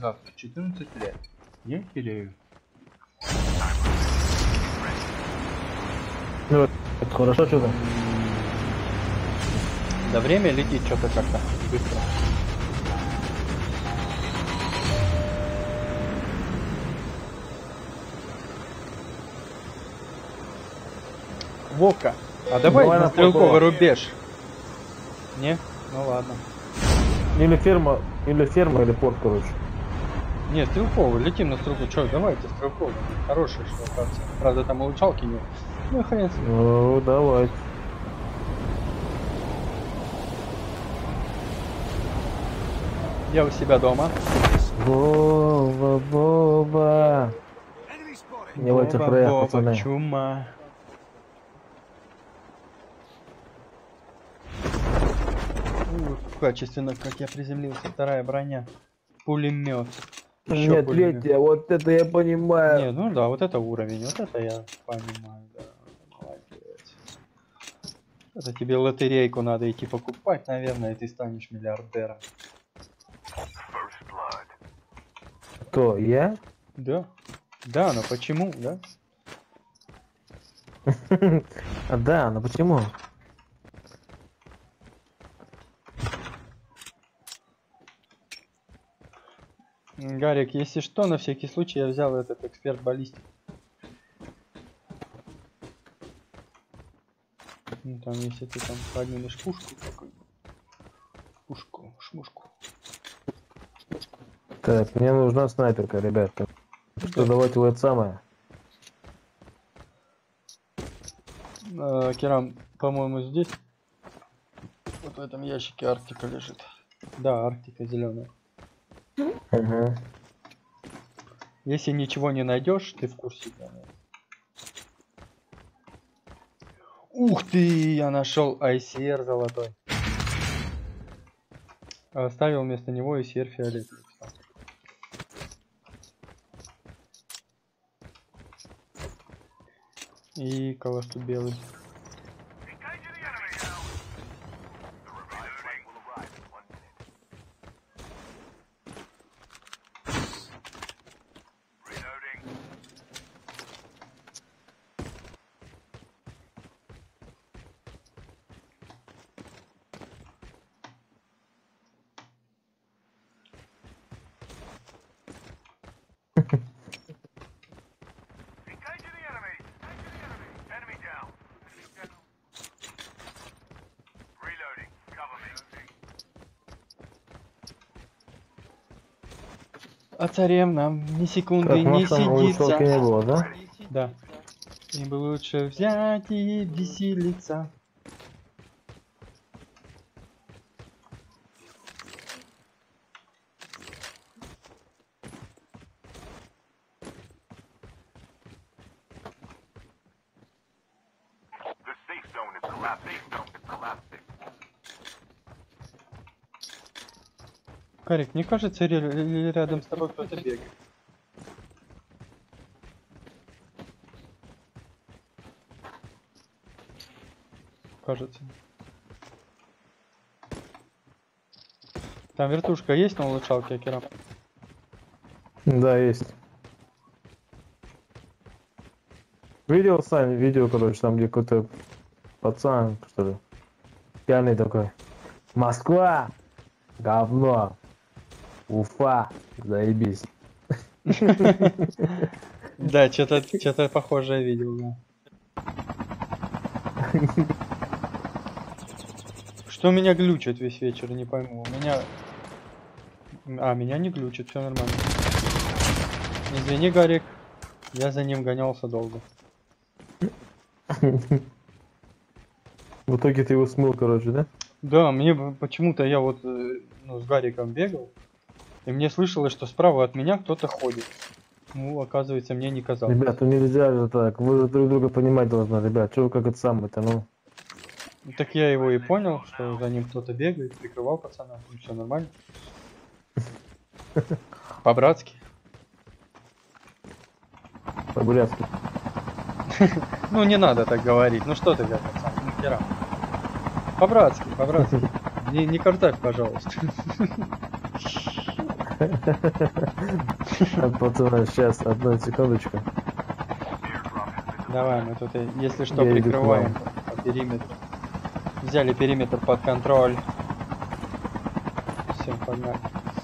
Завтра 14 лет. Я херею. Ну, это хорошо что-то. Да время летит что-то как-то быстро. Вовка, а давай на стрелковый рубеж. Не? Ну ладно. Или ферма, или порт, короче. Не, стрелковый, летим на стрелку. Чё, давайте стрелковый. Хороший, что кажется. Правда, там улучшалки нет. Ну и хрен с ним. Ну, давай. Я у себя дома. Вова. Не в этих краях, пацаны. Чума. Качественно, как я приземлился. Вторая броня. Пулемет. Нет, третья, вот это я понимаю. Не, ну да, вот это уровень. Вот это я понимаю, да. Молодец. Это тебе лотерейку надо идти покупать, наверное, и ты станешь миллиардером. Кто, я? Да. Да, но почему, да? Да, но почему? Гарик, если что, на всякий случай я взял этот эксперт баллистик. Ну там, если ты там поднимешь пушку какую-нибудь. Пушку, шмушку. Так, мне нужна снайперка, ребятка. Что, давайте вот это самое. Керам, по-моему, здесь. Вот в этом ящике Арктика лежит. Да, Арктика зеленая. Угу. Если ничего не найдешь, ты в курсе. Ух ты, я нашел ICR золотой. Оставил вместо него ICR фиолетовый. И калашу белый. А царем нам ни секунды не сидится. Не было, да? Да. Им бы лучше взять и веселиться. Карик, мне кажется, рядом с тобой кто-то бегает. Кажется. Там вертушка есть на улучшалке, Акера? Да, есть. Видел сами видео, короче, там где какой-то пацан, что ли, пьяный такой. Москва! Говно! Уфа! Заебись! Да, что-то похожее видел, да. Что меня глючит весь вечер, не пойму. У меня... А, меня не глючит, все нормально. Извини, Гарик, я за ним гонялся долго. В итоге ты его смыл, короче, да? Да, мне почему-то я вот с Гариком бегал, и мне слышалось, что справа от меня кто-то ходит. Ну, оказывается, мне не казалось. Ребят, ну нельзя же так, вы же друг друга понимать должны, ребят, что вы как это самое-то, ну. Так я его и понял, что за ним кто-то бегает, прикрывал пацана, ну все нормально. По-братски. По-бурятски. Ну не надо так говорить, ну что ты, как пацан, ну хера. По-братски, по-братски. Не картавь, пожалуйста. Пацаны, сейчас, одну секундочку. Давай, мы тут, если что, Я иду к прикрываем по периметру. Взяли периметр под контроль. Все, погнали.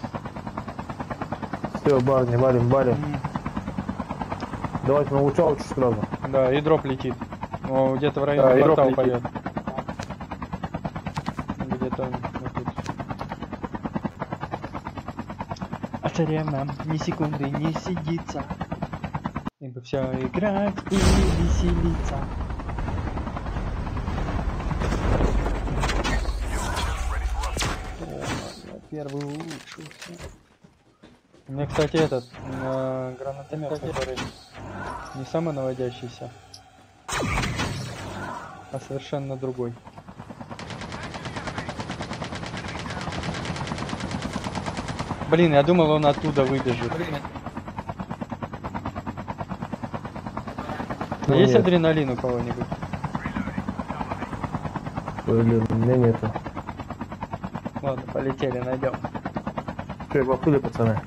Все, парни, валим. Давайте на лучалочку сразу. Да, и дроп летит. О, где-то в районе портала пойдет. Где-то он вот тут. А царям нам ни секунды не сидится. И бы все играть и веселиться. О, я первый улучшился. У меня, кстати, этот гранатомет, который не самый наводящийся, а совершенно другой. Блин, я думал, он оттуда выбежит. Ну, есть нет. адреналин у кого-нибудь? Блин, у меня нету. Ладно, полетели, найдем. Что, попали, пацаны?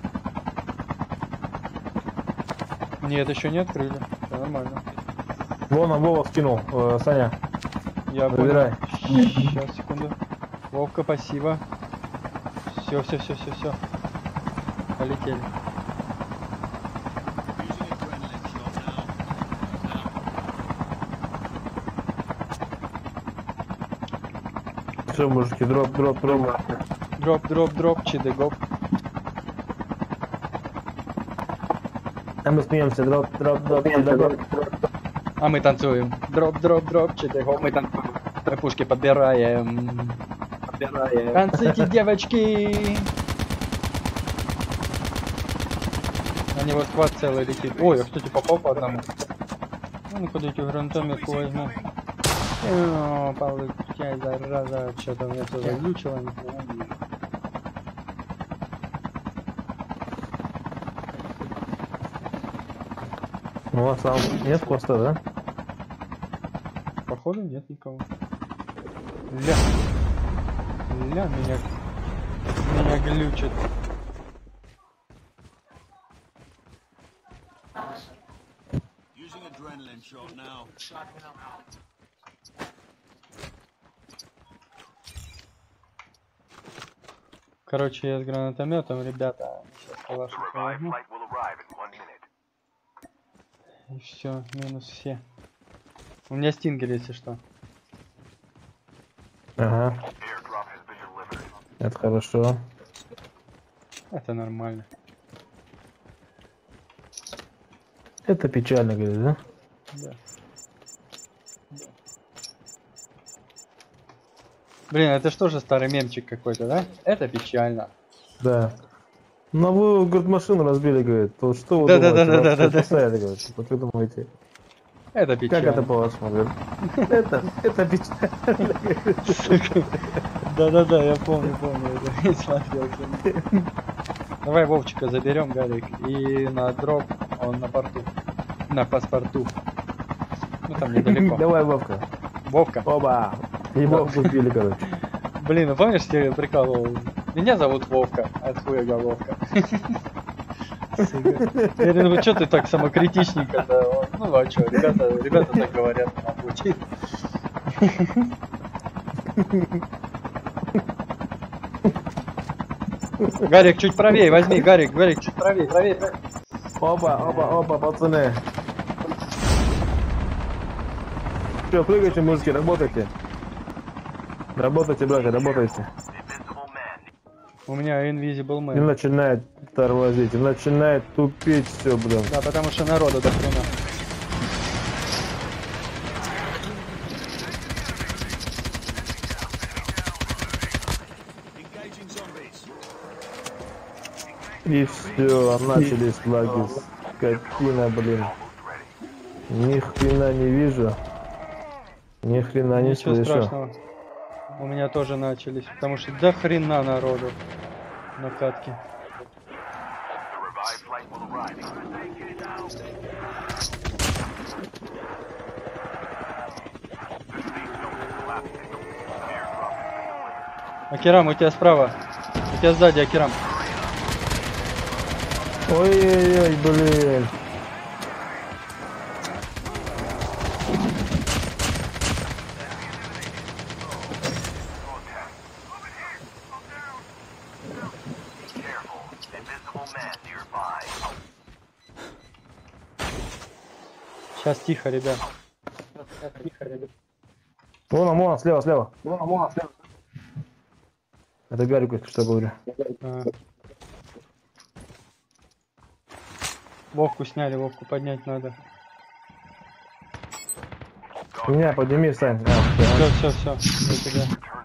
Нет, еще не открыли. Все нормально. Вон он, Вова скинул, Саня. Я Выбирай. понял. Сейчас, секунду. Вовка, спасибо. Все. Полетели. Все, мужики, дроп. Дроп, чидегоп. А мы смеемся, дроп. А мы танцуем. Дроп, чидегоп. Мы танцуем. Мы пушки подбираем. Танцуйте, девочки. На него сквад целый летит. Ой, я, кстати, попал по одному. Ну, куда-то гранатометку возьму. О, получай, зараза. Что-то у меня все заглючило. Ну, а сам нет хвоста, да? Походу нет никого. Ля, меня глючит. Короче, я с гранатометом, ребята. Сейчас калашик возьму. И все, минус все. У меня стингер, если что. Ага. Это хорошо. Это нормально. Это печально, говорит, да? Да. Блин, это что же старый мемчик какой-то, да? Это печально. Да. Ну вы, говорит, машину разбили, говорит. То что вы Да. думаете? Говорит. Вот вы думаете. Это печально. Как это по-вашему, говорит? Это печально. Да, я помню, это я смотрел. Давай Вовчика заберем, Гарик, и на дроп, он на порту, на паспорту. Ну там недалеко. Давай, Вовка. Вовка. Оба. И Вовку убили, короче. Блин, ну помнишь, я прикалывал? Меня зовут Вовка, от хуя головка. Я говорю, ну что ты так самокритичненько-то? Ну а что, ребята так говорят на пути. Гарик, чуть правее возьми, Гарик, чуть правее. Опа, пацаны. Все, прыгайте, мужики, работайте. Работайте, братья, работайте. У меня Invisible И Man. начинает тормозить, и начинает тупить все, блин. Да, потому что народу до хрена. И все, начались лаги. Скотина, блин. Ни хрена не вижу. Ни хрена не Ничего слышу. страшного. У меня тоже начались, потому что до хрена народу на катке. Акирам, у тебя справа. У тебя сзади, Акирам. Ой-ой-ой, блин. Сейчас тихо, ребят. Вон, слева. Это Гарик, если что говорю. А. Вовку сняли, Вовку поднять надо. Меня подними, Сань. Все. Я тебя.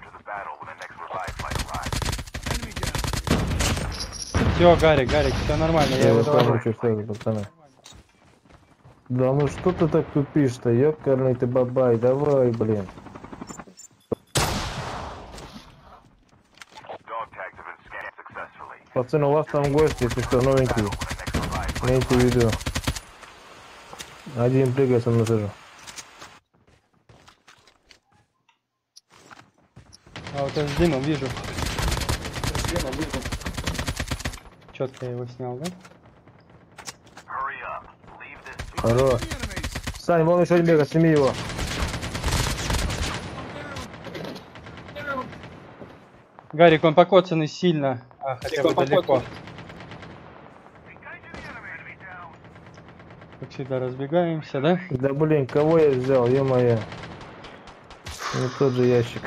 Все, Гарик, все нормально, я его довожу. Пацаны. Да ну что ты так тупишь-то, ёкарный ты бабай, давай, блин. Пацаны, у вас там гости, если что, новенькие. Имейте в виду. Один прыгай со мной тоже. А вот я с дымом вижу. Четко я его снял, да? Хорош. Сань, вон еще один бегает, сними его. Гарик, он покоцанный сильно. А, хотя бы далеко. Как всегда разбегаемся, да? Да блин, кого я взял, ё-моё. Не тот же ящик.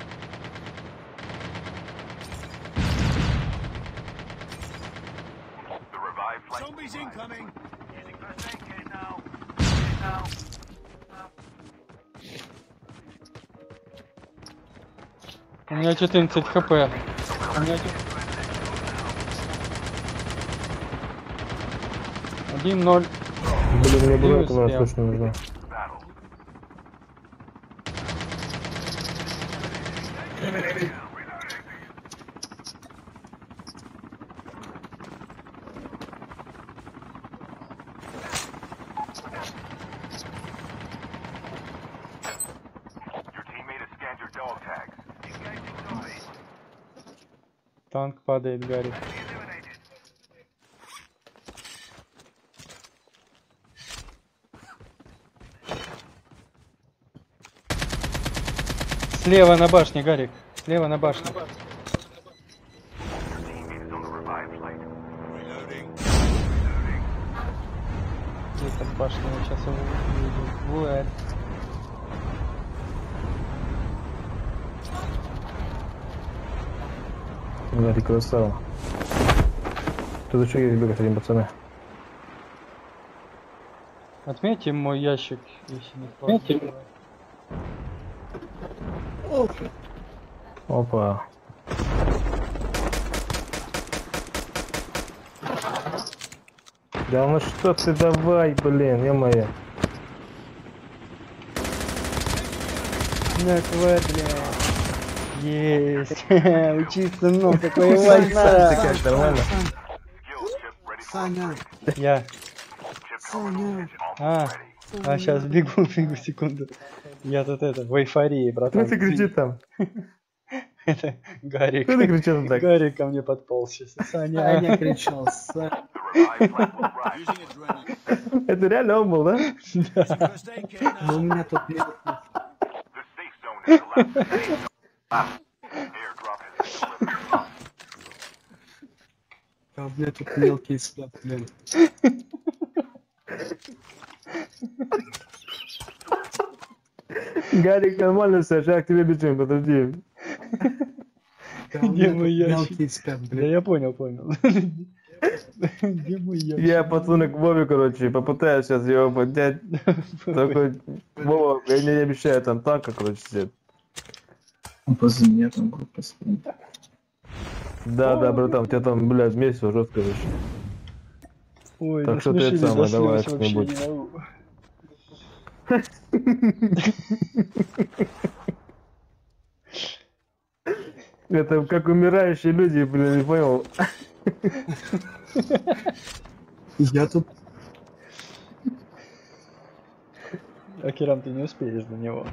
У меня 14 хп. У меня 1-0. Блин, мне было этого успел. точно нужно. Танк падает, Гарик. Слева на башне, Гарик. Слева на башне. Где там башня? Я сейчас его увижу. Да, ты красава. Тут еще есть бегать один, пацаны. Отметьте мой ящик, если не хватит. Опа. Да ну что ты, давай, блин, ё-моё. На твой, бля. Есть. Учись, сынок, как воевать надо. Ты как, нормально? Саня, Я. Саня. А сейчас бегу, секунду. Я тут это, в эйфории, Кто братан. ты кричит там? Это Гарик. Кто ты кричит так? Гарик ко мне подполз сейчас. Саня Саня. кричал, Саня. Это реально он был, да? Но у меня тут нет. А у меня тут мелкие спят, блин. Гарик, нормально, Саша, я к тебе бежим, подожди. Да у Где меня мой тут ящик? мелкие спят, Да блин. я понял. Где мой ящик? Я, пацаны, к Вове, короче, попытаюсь сейчас его поднять. Такой, Вова, я не обещаю, там танка, короче, сидит. Возле меня там группа спит. Да, братан, у тебя там, блядь, месяц жестко вообще. Ой, Так что ты это насмешили самое, до давай слез, вообще что-нибудь. не могу. Это как умирающие люди, блин, не понял. Я тут... Акирам, ты не успеешь до него.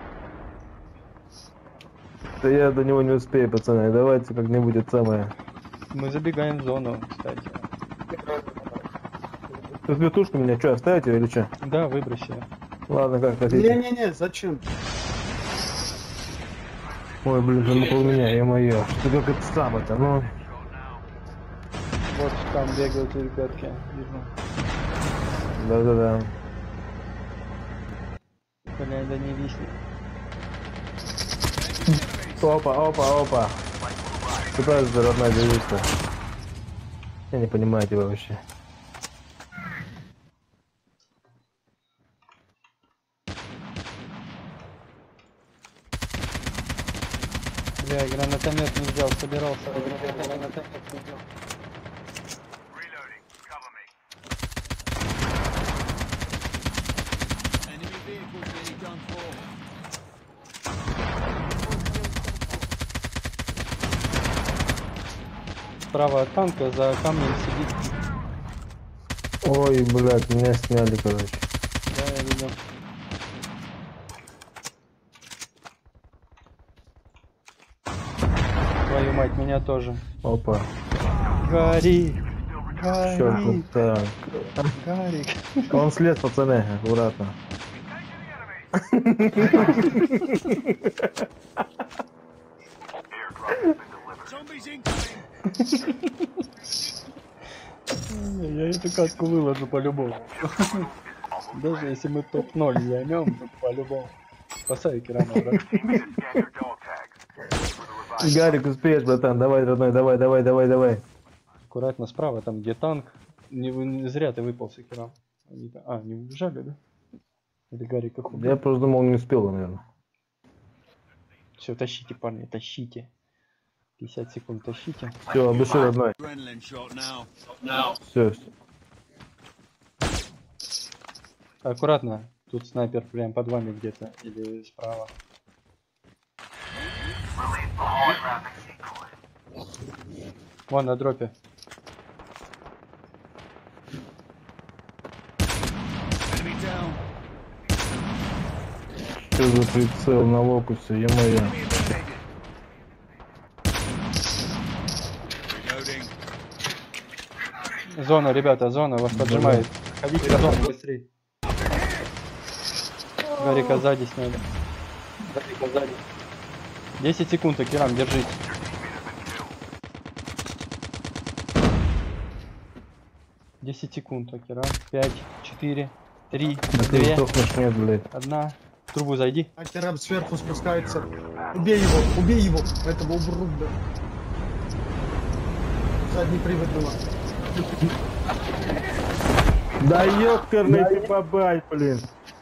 Да я до него не успею, пацаны, давайте как-нибудь это самое. Мы забегаем в зону, кстати. Тут вертушку меня что, оставить ее или что? Да, выбросили. Ладно, как хотите. Не-не-не, зачем? Ой, блин, он около меня, ё-моё. Что как это самое-то, ну. Вот там бегают ребятки. Вижу. Да-да-да. Бля, да не виснет. Опа. Куда же родная девица? Я не понимаю тебя вообще. Бля, гранатомет не взял, собирался. Гранатомет не взял. Справа от танка за камнем сидит. Ой, блядь, меня сняли, короче. Да, я видел. Твою мать, меня тоже. Опа. Гори! Чёрт, Гори! так. Гарик! Он слез, пацаны, аккуратно. Я эту катку выложу по-любому. Даже если мы топ-0 займем, то по-любому. Спасай Кирана, брат. Гарик, успеешь, братан, давай, родной, давай. Аккуратно справа, там где танк. Не зря ты выпался, Киран. Не убежали, да? Или Гарик их убил? Я просто думал, он не успел, наверное. Все, тащите, парни, тащите. 50 секунд тащите. Все, от души, родной. Все. Аккуратно. Тут снайпер прям под вами где-то. Или справа. Вон на дропе. Что за прицел на локусе, ё-моё. Зона, ребята, зона вас поджимает. Ходите на зону быстрее. Гарика сзади сняли. Гарика сзади. 10 секунд, Акирам, держись. Десять секунд, Акирам. 5, 4, 3, Да ты 2, сдохнешь, нет, блядь. 1. В трубу зайди. Акераб сверху спускается. Убей его, этого ублюдка. Задний привод было. Да ёпкарный ты бабай, блин.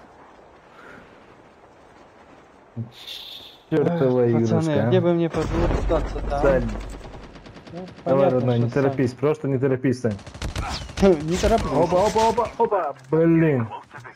Чёртова Пацаны, игрушка, где а. бы мне подвергаться там? Сань, Ну, давай, понятно, родной, не что торопись, просто не торопись, Сань. сам. Не тороплюсь. Опа, блин.